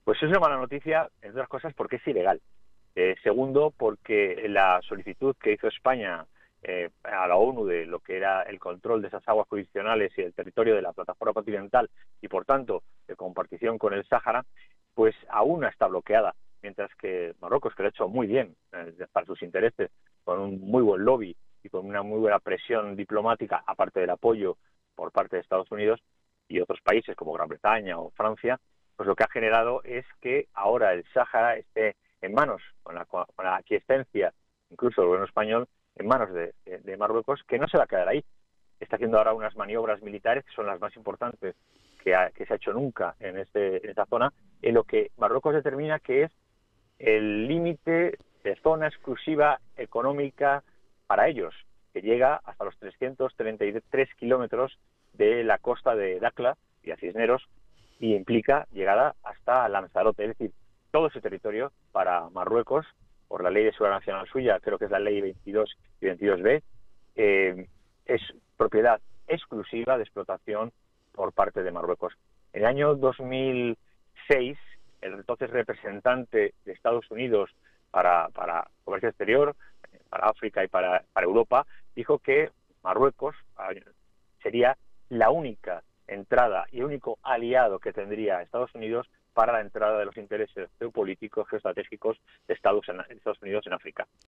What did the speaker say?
Pues es una mala noticia, entre otras cosas, porque es ilegal. Segundo, porque la solicitud que hizo España a la ONU de lo que era el control de esas aguas jurisdiccionales y el territorio de la plataforma continental y, por tanto, de compartición con el Sáhara, pues aún no está bloqueada. Mientras que Marruecos, que lo ha hecho muy bien para sus intereses, con un muy buen lobby y con una muy buena presión diplomática, aparte del apoyo por parte de Estados Unidos y otros países como Gran Bretaña o Francia, pues lo que ha generado es que ahora el Sáhara esté en manos, con la aquiescencia incluso del gobierno español, en manos de Marruecos, que no se va a quedar ahí. Está haciendo ahora unas maniobras militares que son las más importantes que se ha hecho nunca en esta zona, en lo que Marruecos determina que es el límite de zona exclusiva económica para ellos, que llega hasta los 333 kilómetros de la costa de Dakla y a Cisneros, y implica llegada hasta Lanzarote, es decir, todo ese territorio para Marruecos, por la ley de seguridad nacional suya, creo que es la ley 22 y 22B, es propiedad exclusiva de explotación por parte de Marruecos. En el año 2006, el entonces representante de Estados Unidos para comercio exterior, para África y para Europa, dijo que Marruecos sería la única entrada y el único aliado que tendría Estados Unidos para la entrada de los intereses geopolíticos, geoestratégicos de Estados Unidos en África.